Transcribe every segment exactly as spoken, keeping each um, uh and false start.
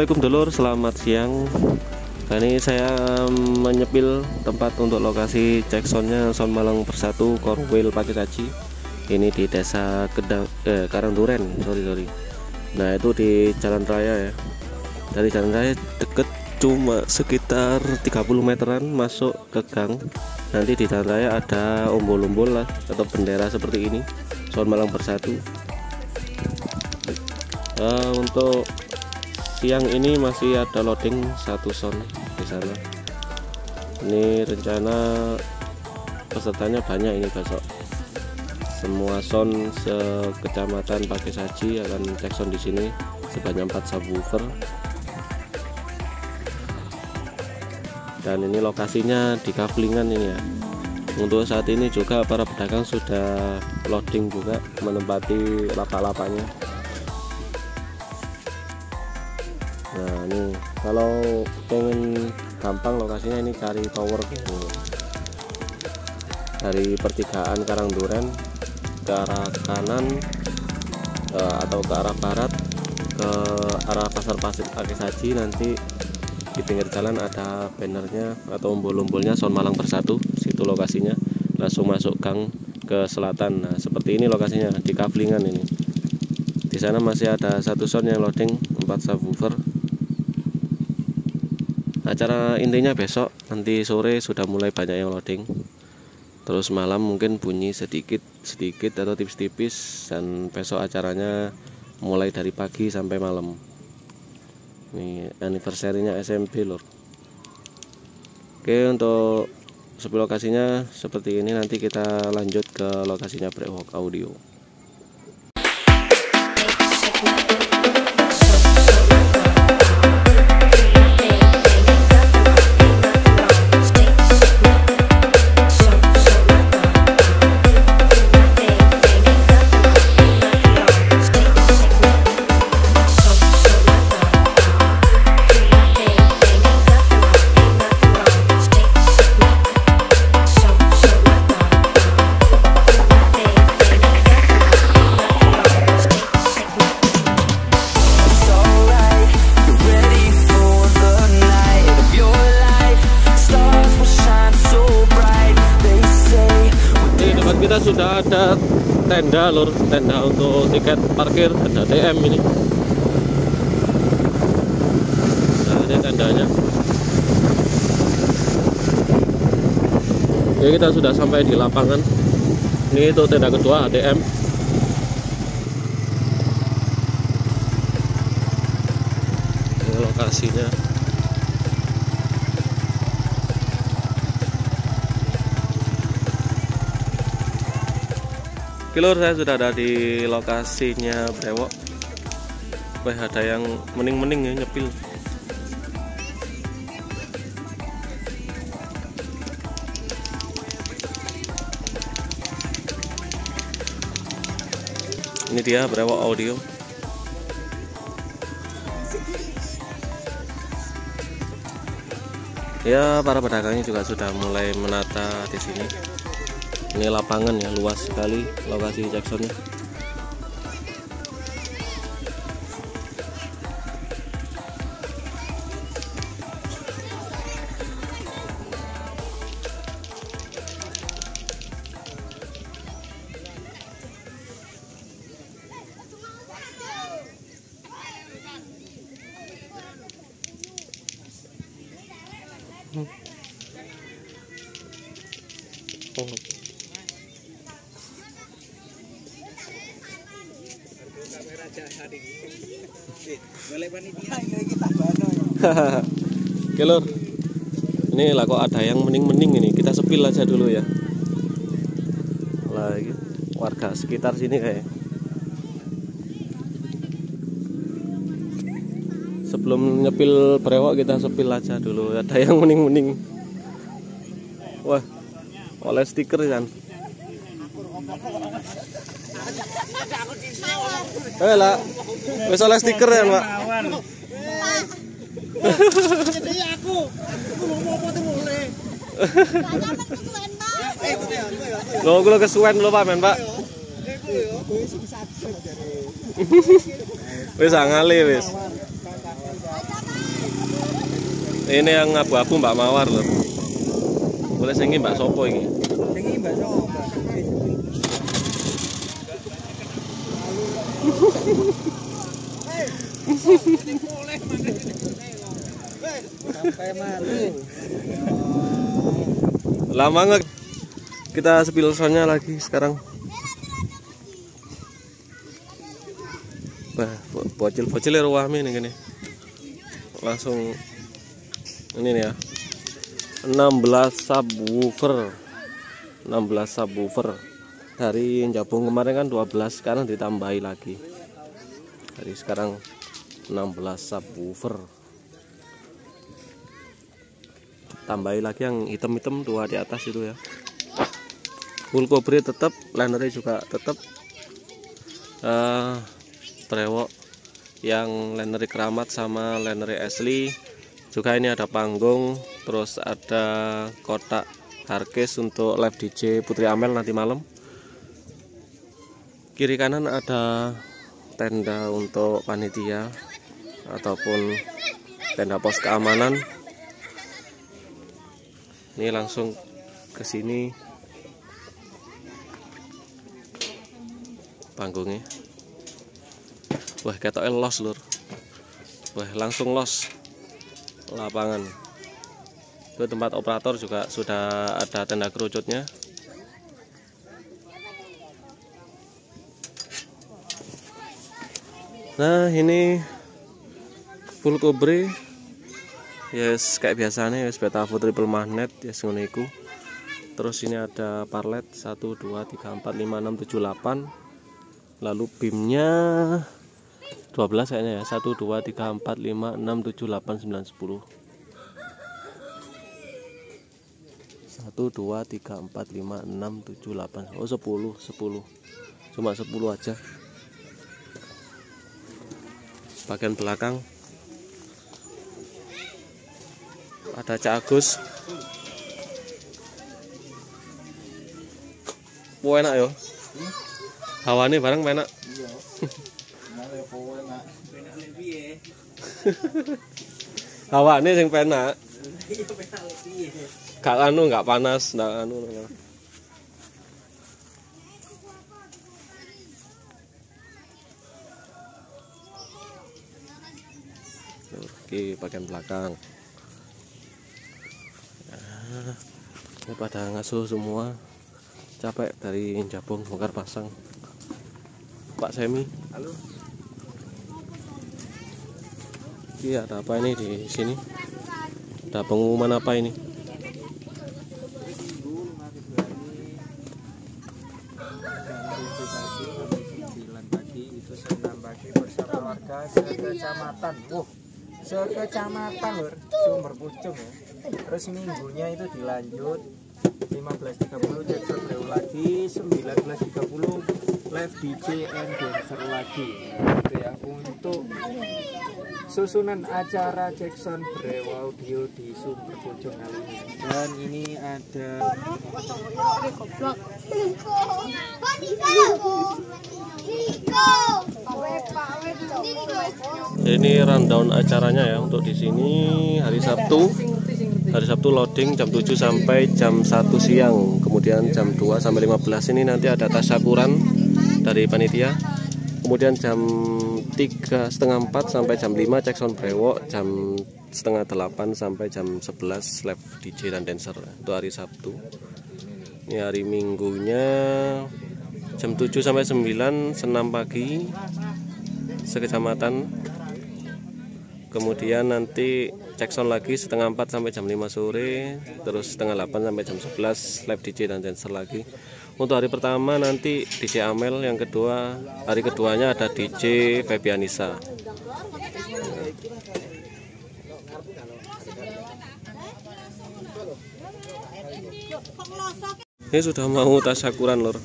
Assalamualaikum dulur, selamat siang. Kali ini saya menyepil tempat untuk lokasi cek soundnya Sound Malang Bersatu Korwil Pakai Saji. Ini di desa Kedang, eh, Karangduren, sorry sorry. Nah itu di jalan raya ya. Dari jalan raya deket, cuma sekitar tiga puluh meteran masuk ke gang. Nanti di jalan raya ada umbul-umbul lah atau bendera seperti ini, Sound Malang Bersatu. Uh, untuk siang ini masih ada loading satu sound di sana. Ini rencana pesertanya banyak ini besok. Semua sound sekecamatan Pakai Saji akan cek sound di sini sebanyak empat subwoofer. Dan ini lokasinya di Kavlingan ini ya. Untuk saat ini juga para pedagang sudah loading juga menempati lapak-lapaknya. Nah ini kalau pengen gampang lokasinya ini cari tower gitu. Dari pertigaan Karangduren ke arah kanan eh, atau ke arah barat ke arah pasar pasir Pakai Saji, nanti di pinggir jalan ada bannernya atau umbul-umbulnya Sound Malang Bersatu, situ lokasinya. Langsung masuk gang ke selatan. Nah seperti ini lokasinya di Kavlingan ini. Di sana masih ada satu sound yang loading empat subwoofer. Acara intinya besok, nanti sore sudah mulai banyak yang loading. Terus malam mungkin bunyi sedikit-sedikit atau tipis-tipis. Dan besok acaranya mulai dari pagi sampai malam. Ini anniversary-nya S M P lor. Oke, untuk sebelum lokasinya seperti ini, nanti kita lanjut ke lokasinya Brewok Audio. Kita sudah ada tenda lur, tenda untuk tiket parkir, ada A T M ini. Nah, ini tendanya. Oke, kita sudah sampai di lapangan. Ini itu tenda kedua A T M. Ini lokasinya. Kilur, saya sudah ada di lokasinya Brewok. Wah, ada yang mening-mening ya, nyepil. Ini dia Brewok Audio. Ya, para pedagangnya juga sudah mulai menata di sini. Ini lapangan ya, luas sekali lokasi Jacksonnya. Hmm. Oh. Oke lor, ini lah kok ada yang mening-mening ini, kita sepil aja dulu ya. Lagi warga sekitar sini kayak. Sebelum nyepil Brewok kita sepil aja dulu, ada yang mening-mening. Wah, oleh stiker kan. Eh lah, wis oleh stiker ya Pak. Jadi aku, aku mau apa tuh boleh. Lo gue kesuwen lo Pak men Pak. Wis ngale wis. Ini yang abu-abu Mbak Mawar lho. Boleh sing iki Mbak Sopo iki? Sing iki Mbak Sopo? Sampai malu. Lama nggak kita spill soundnya lagi sekarang. Wah, bocil-bocil ruame nih gini. Langsung ini nih ya. enam belas subwoofer. enam belas subwoofer. Dari Jabung kemarin kan dua belas, sekarang ditambahi lagi. Jadi sekarang enam belas subwoofer. Tambahi lagi yang hitam-hitam dua di atas itu ya. Full cover tetap, linernya juga tetap. Uh, brewok yang linery keramat sama linery asli. Juga ini ada panggung, terus ada kotak hardcase untuk live D J Putri Amel nanti malam. Kiri kanan ada tenda untuk panitia ataupun tenda pos keamanan. Ini langsung ke sini panggungnya. Wah, ketoknya los lur. Wah, langsung los lapangan. Itu tempat operator juga sudah ada tenda kerucutnya. Nah, ini full cover. Yes, kayak biasanya yes, Betafo triple magnet yes ngono iku. Terus ini ada parlet satu dua tiga empat lima enam tujuh delapan. Lalu bimnya dua belas kayaknya ya. satu dua tiga empat lima enam tujuh delapan sembilan sepuluh. satu dua tiga empat lima enam tujuh delapan. Oh, sepuluh, sepuluh. Cuma sepuluh aja. Bagian belakang ada Cak Agus. Wah, enak yo. Hawane bareng enak. Iya. Enak ya kowe enak. Enake piye? Hawane sing penak. Iya penake piye? Gak anu, gak panas, ndak anu. Oke, bagian belakang. Nah, ini pada ngasuh semua. Capek dari Jabung bongkar pasang. Pak Semi. Halo. Iya, ada apa ini di sini? Ada pengumuman apa ini? sembilan pagi itu senam pagi bersama warga sekecamatan. Wah, sekecamatan lur, Sumber Pucung ya. Terus minggunya itu dilanjut lima belas tiga puluh Jackson Brew lagi, sembilan belas tiga puluh live D J and dancer lagi. Itu ya untuk susunan acara Jackson Brew Audio di Sumber Pucung kali ini. Dan ini ada ini rundown acaranya ya untuk di sini hari Sabtu. Hari Sabtu loading jam tujuh sampai jam satu siang. Kemudian jam dua sampai lima belas ini nanti ada tasyakuran dari panitia. Kemudian jam tiga setengah empat sampai jam lima cek sound brewok, jam setengah delapan sampai jam sebelas live D J dan dancer. Itu hari Sabtu. Ini hari Minggunya jam tujuh sampai sembilan senam pagi sekecamatan. Kemudian nanti cek sound lagi setengah empat sampai jam lima sore, terus setengah delapan sampai jam sebelas live D J dan dancer lagi. Untuk hari pertama nanti D J Amel, yang kedua hari keduanya ada D J Febianisa. Ini sudah mau tasyakuran lor.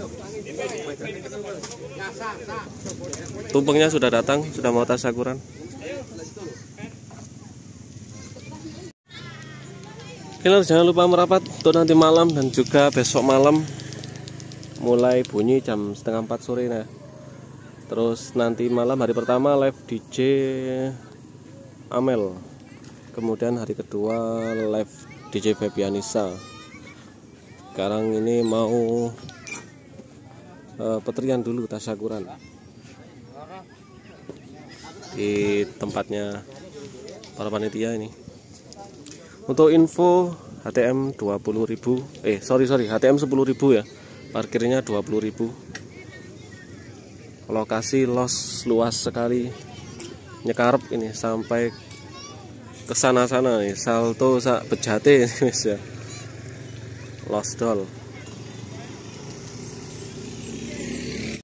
Tumpengnya sudah datang, sudah mau tasyakuran. Oke, jangan lupa merapat untuk nanti malam dan juga besok malam. Mulai bunyi jam setengah empat sore nah. Terus nanti malam hari pertama live D J Amel. kemudian hari kedua live D J Febianisa. Sekarang ini mau uh, petrian dulu tasyakuran di tempatnya para panitia ini. Untuk info H T M dua puluh ribu, eh sorry sorry H T M sepuluh ribu ya, parkirnya dua puluh ribu. Lokasi los luas sekali, nyekarep ini sampai ke sana-sana nih, salto sak bejate ya. Los dol.